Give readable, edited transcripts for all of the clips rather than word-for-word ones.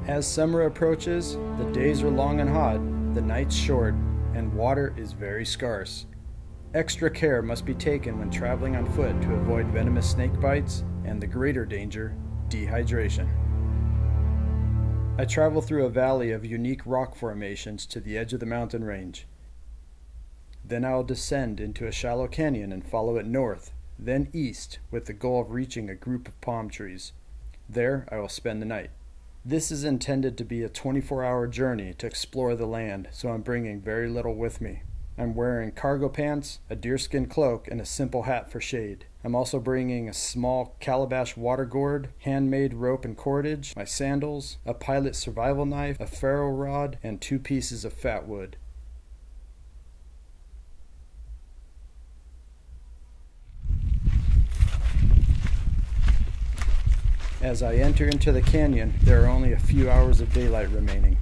As summer approaches, the days are long and hot, the nights short, and water is very scarce. Extra care must be taken when traveling on foot to avoid venomous snake bites and the greater danger, dehydration. I travel through a valley of unique rock formations to the edge of the mountain range. Then I will descend into a shallow canyon and follow it north, then east, with the goal of reaching a group of palm trees. There I will spend the night. This is intended to be a 24-hour journey to explore the land, so I'm bringing very little with me. I'm wearing cargo pants, a deerskin cloak, and a simple hat for shade. I'm also bringing a small calabash water gourd, handmade rope and cordage, my sandals, a pilot's survival knife, a ferro rod, and 2 pieces of fat wood. As I enter into the canyon, there are only a few hours of daylight remaining.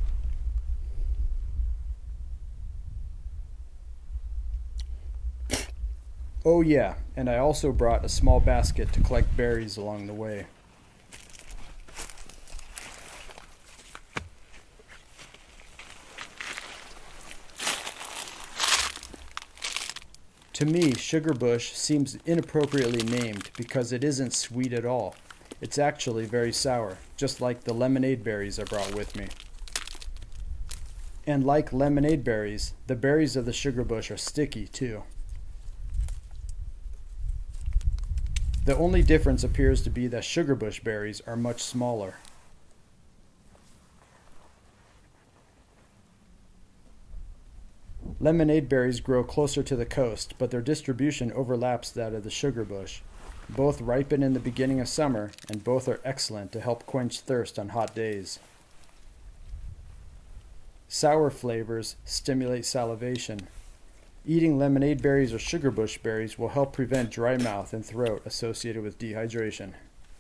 Oh yeah, and I also brought a small basket to collect berries along the way. To me, sugarbush seems inappropriately named because it isn't sweet at all. It's actually very sour, just like the lemonade berries I brought with me. And like lemonade berries, the berries of the sugarbush are sticky too. The only difference appears to be that sugarbush berries are much smaller. Lemonade berries grow closer to the coast, but their distribution overlaps that of the sugarbush. Both ripen in the beginning of summer, and both are excellent to help quench thirst on hot days. Sour flavors stimulate salivation. Eating lemonade berries or sugarbush berries will help prevent dry mouth and throat associated with dehydration.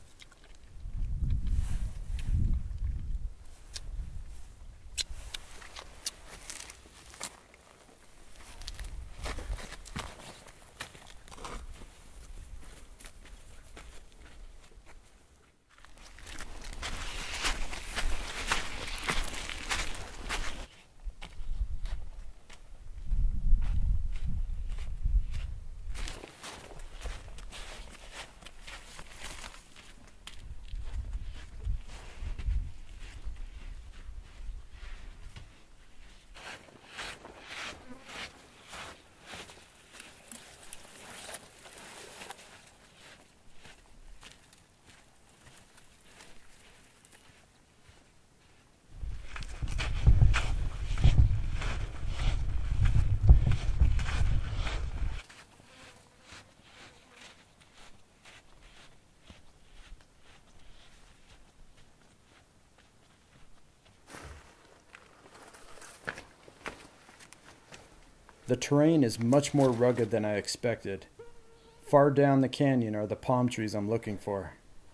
The terrain is much more rugged than I expected. Far down the canyon are the palm trees I'm looking for.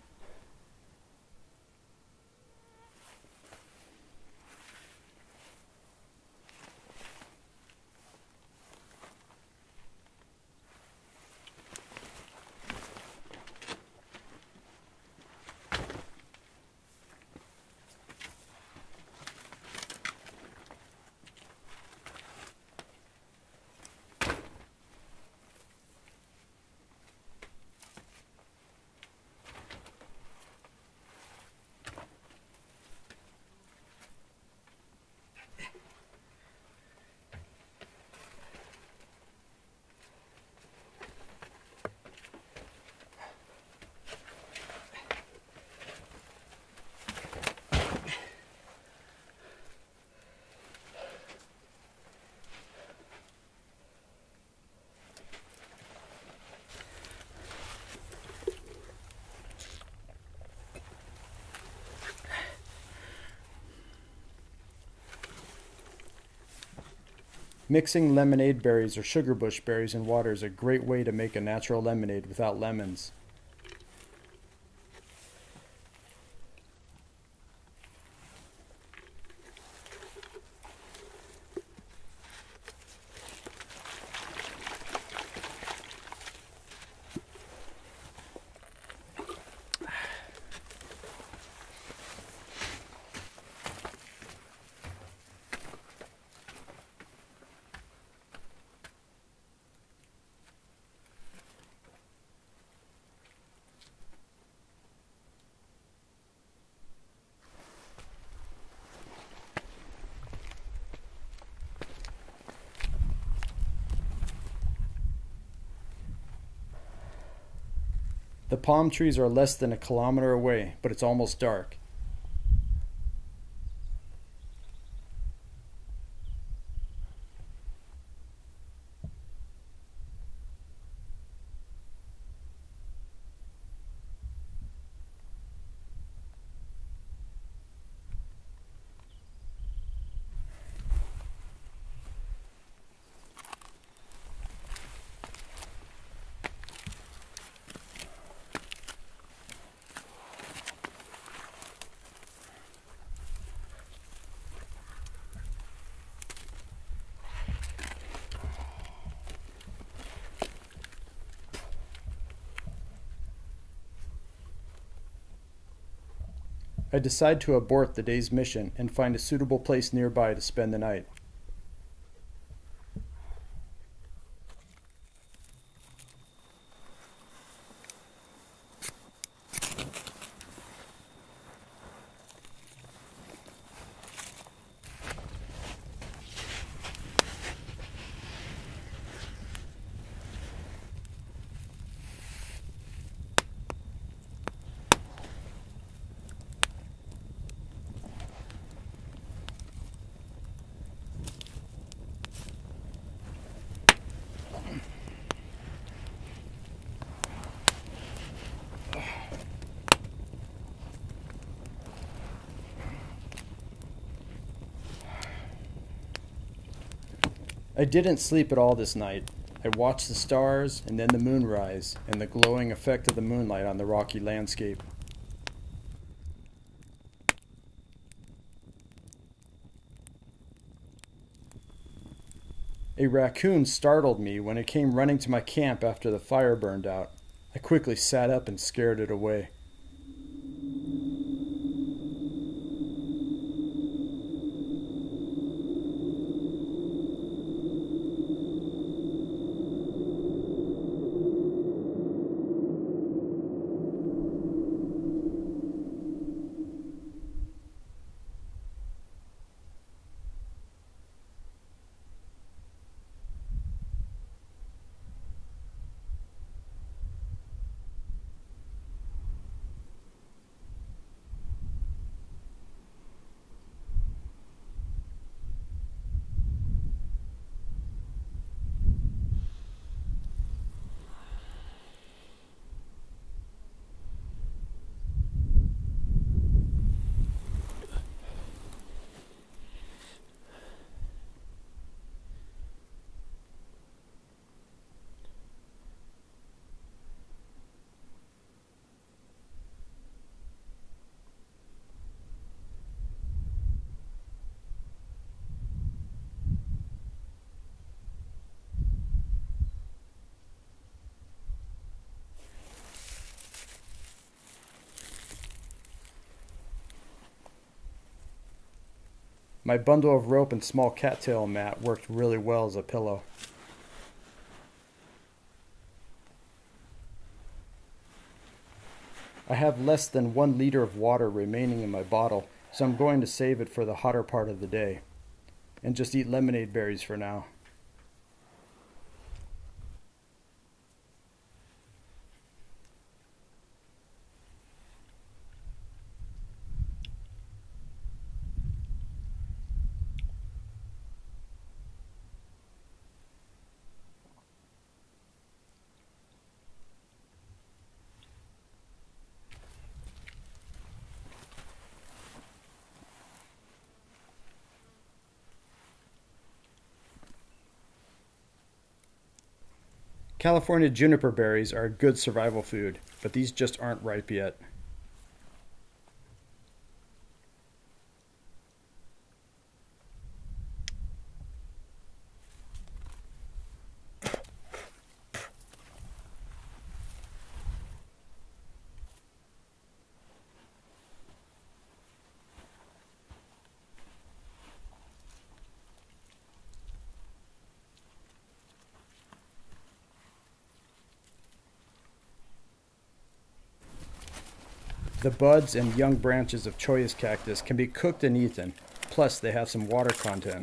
Mixing lemonade berries or sugarbush berries in water is a great way to make a natural lemonade without lemons. The palm trees are less than a kilometer away, but it's almost dark. I decide to abort the day's mission and find a suitable place nearby to spend the night. I didn't sleep at all this night. I watched the stars and then the moon rise and the glowing effect of the moonlight on the rocky landscape. A raccoon startled me when it came running to my camp after the fire burned out. I quickly sat up and scared it away. My bundle of rope and small cattail mat worked really well as a pillow. I have less than 1 liter of water remaining in my bottle, so I'm going to save it for the hotter part of the day, and just eat lemonade berries for now. California juniper berries are a good survival food, but these just aren't ripe yet. The buds and young branches of cholla cactus can be cooked and eaten, plus they have some water content.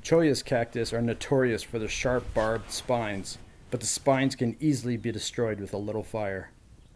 Cholla's cactus are notorious for their sharp barbed spines, but the spines can easily be destroyed with a little fire.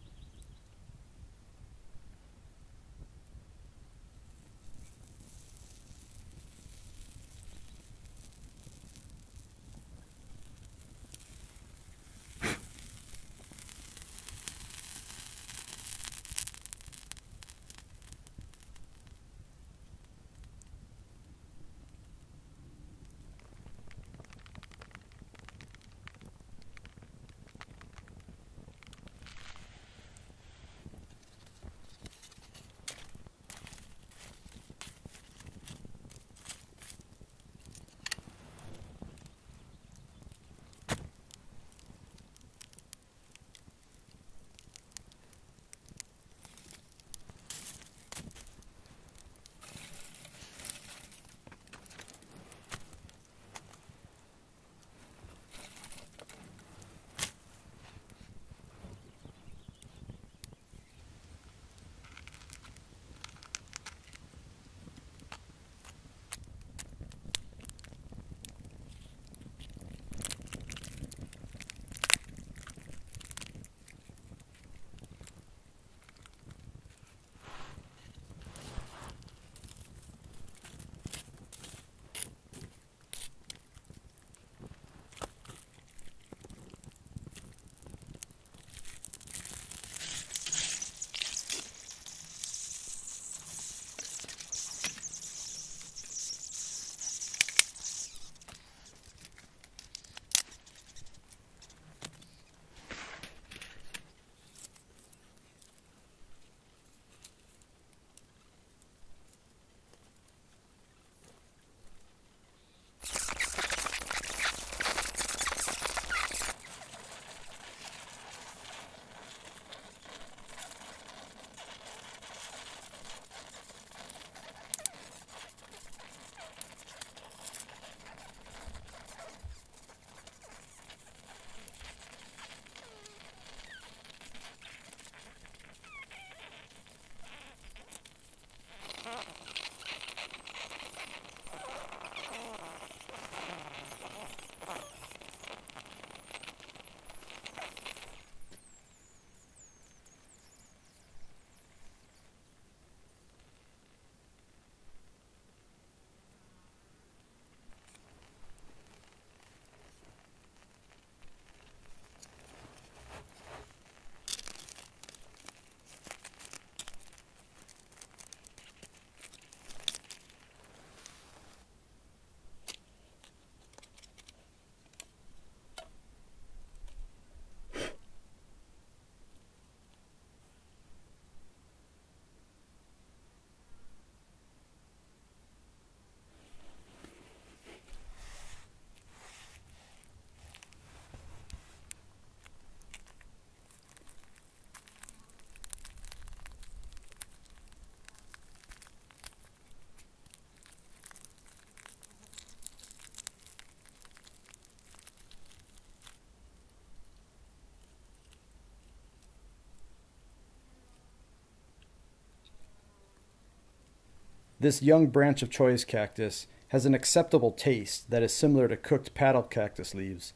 This young branch of cholla's cactus has an acceptable taste that is similar to cooked paddle cactus leaves.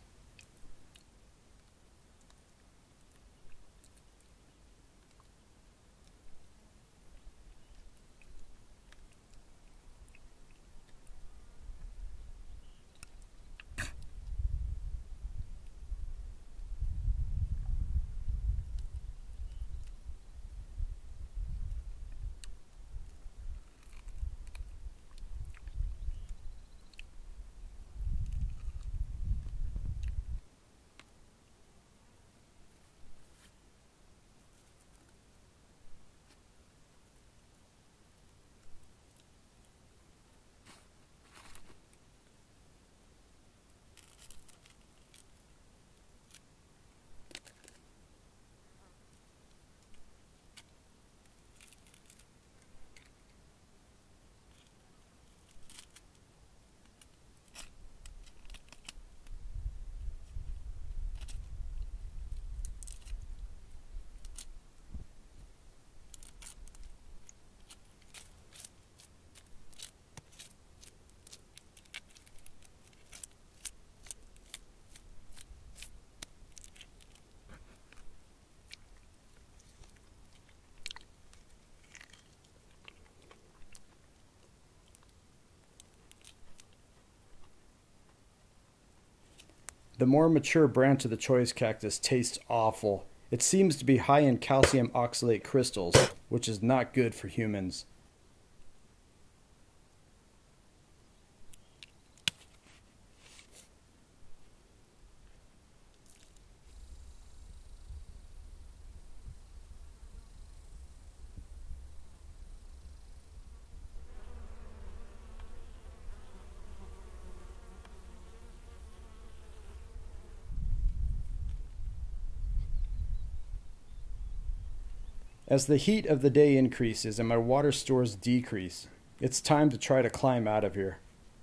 The more mature branch of the choice cactus tastes awful. It seems to be high in calcium oxalate crystals, which is not good for humans. As the heat of the day increases and my water stores decrease, it's time to try to climb out of here.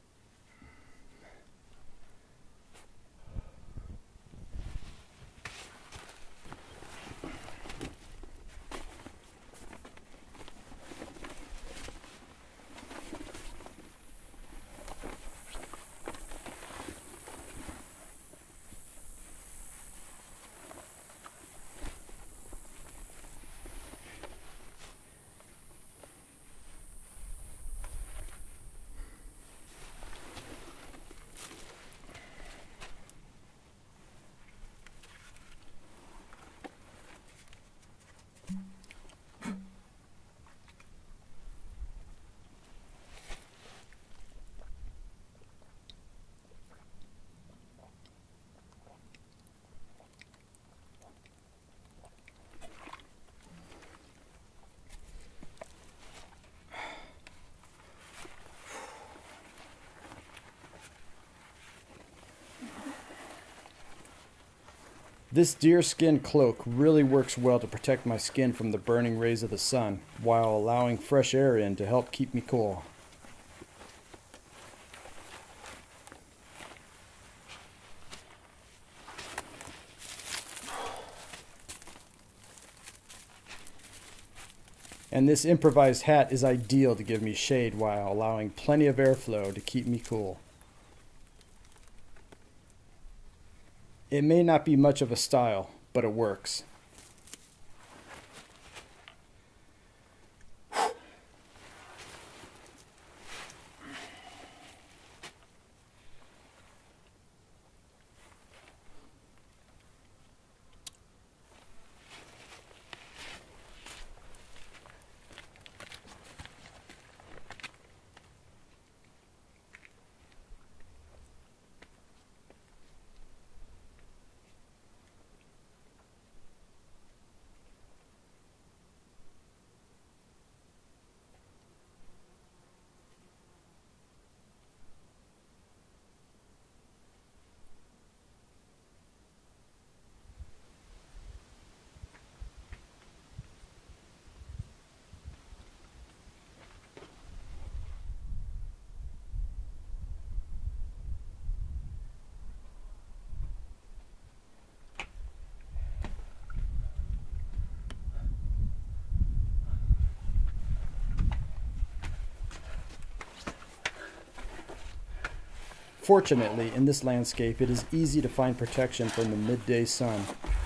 This deerskin cloak really works well to protect my skin from the burning rays of the sun, while allowing fresh air in to help keep me cool. And this improvised hat is ideal to give me shade while allowing plenty of airflow to keep me cool. It may not be much of a style, but it works. Fortunately, in this landscape, it is easy to find protection from the midday sun.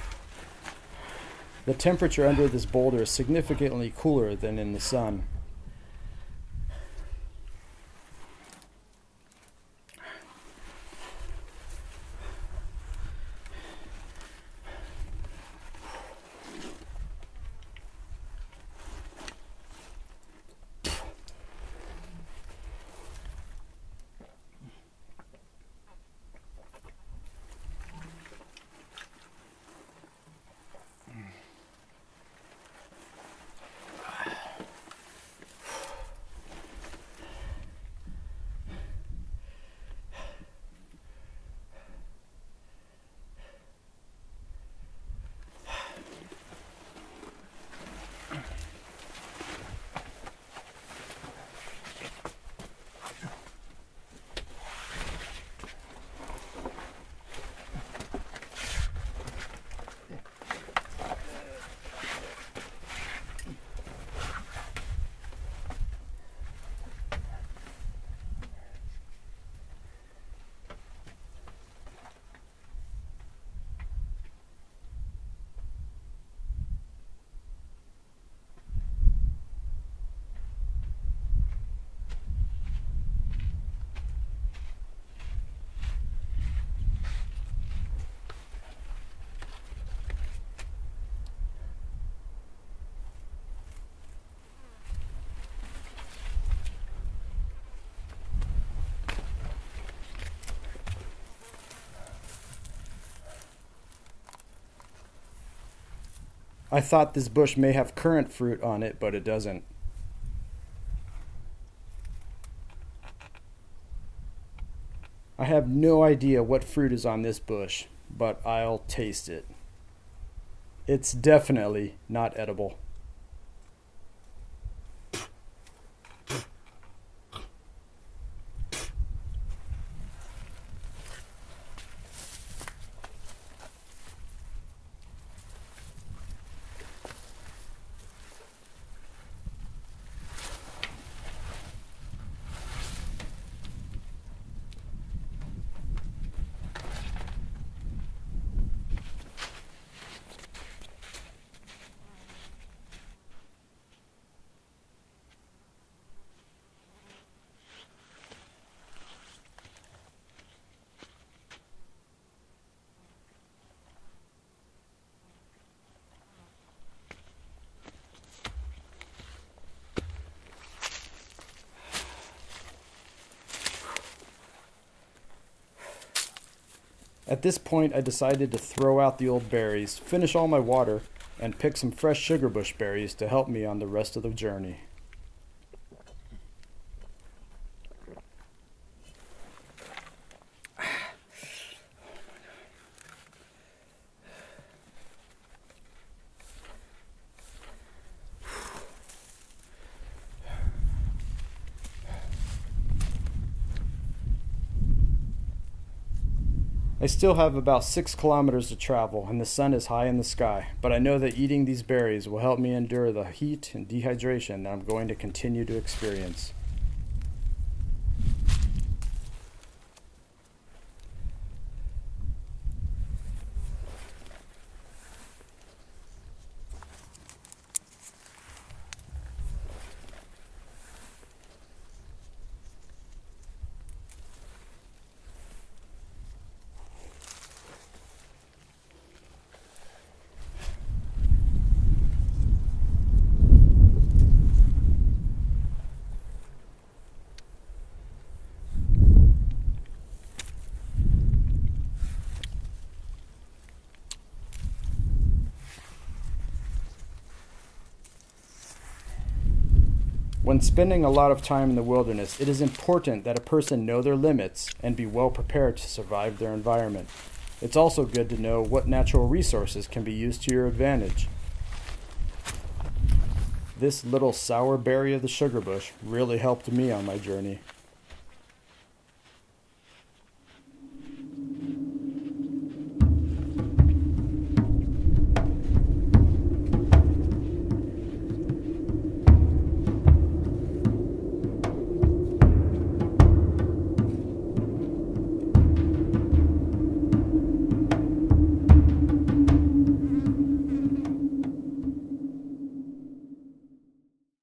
The temperature under this boulder is significantly cooler than in the sun. I thought this bush may have currant fruit on it, but it doesn't. I have no idea what fruit is on this bush, but I'll taste it. It's definitely not edible. At this point, I decided to throw out the old berries, finish all my water, and pick some fresh sugarbush berries to help me on the rest of the journey. I still have about 6 kilometers to travel and the sun is high in the sky, but I know that eating these berries will help me endure the heat and dehydration that I'm going to continue to experience. When spending a lot of time in the wilderness, it is important that a person know their limits and be well prepared to survive their environment. It's also good to know what natural resources can be used to your advantage. This little sour berry of the sugar bush really helped me on my journey.